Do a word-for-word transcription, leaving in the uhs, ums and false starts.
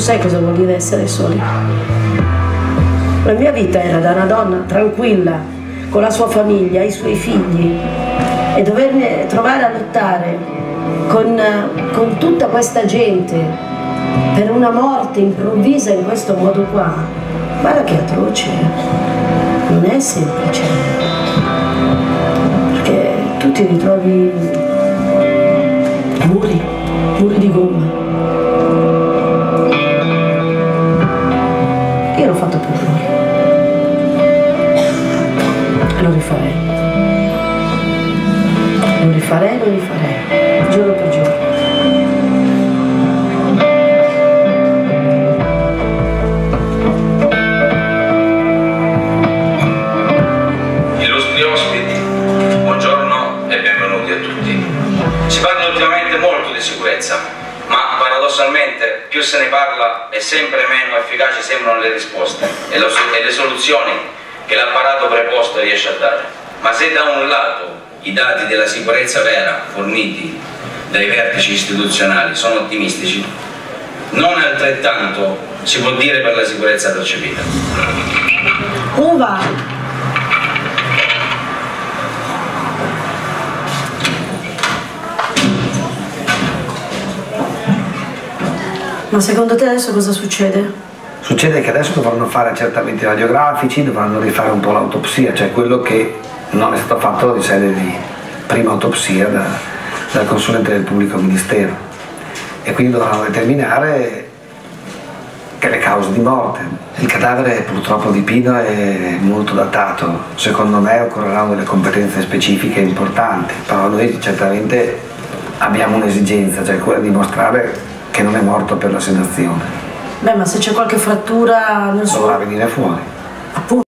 sai cosa vuol dire essere soli? La mia vita era da una donna tranquilla, con la sua famiglia, i suoi figli, e dovermi trovare a lottare con, con tutta questa gente per una morte improvvisa in questo modo qua. Guarda che atroce, non è semplice, perché tu ti ritrovi muri, muri di gomma. Io l'ho fatto per lui e lo rifarei, lo rifarei, lo rifarei, giorno per giorno. Illustri ospiti, buongiorno e benvenuti a tutti. Si parla ultimamente molto di sicurezza, ma paradossalmente più se ne parla e sempre meno efficaci sembrano le risposte e, lo, e le soluzioni che l'apparato preposto riesce a dare. Ma se da un lato i dati della sicurezza vera forniti dai vertici istituzionali sono ottimistici, non altrettanto si può dire per la sicurezza percepita. Uva! Ma secondo te adesso cosa succede? Succede che adesso dovranno fare accertamenti radiografici, dovranno rifare un po' l'autopsia, cioè quello che non è stato fatto di sede di prima autopsia da, dal consulente del pubblico ministero. E quindi dovranno determinare che le cause di morte. Il cadavere purtroppo di Pino è molto datato, secondo me occorreranno delle competenze specifiche importanti, però noi certamente abbiamo un'esigenza, cioè quella di dimostrare che non è morto per la sedazione. Beh, ma se c'è qualche frattura nel suo... Dovrà venire fuori. Appunto.